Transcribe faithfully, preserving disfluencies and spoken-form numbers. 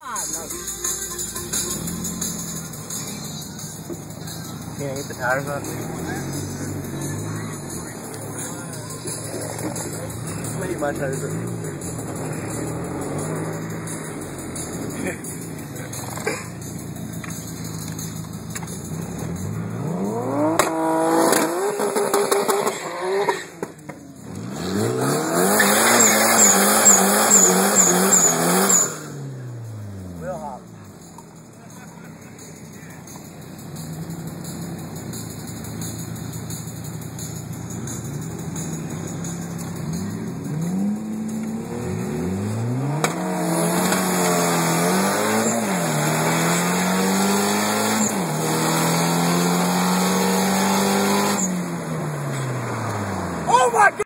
Can't get the tires off. Let me get my tires up.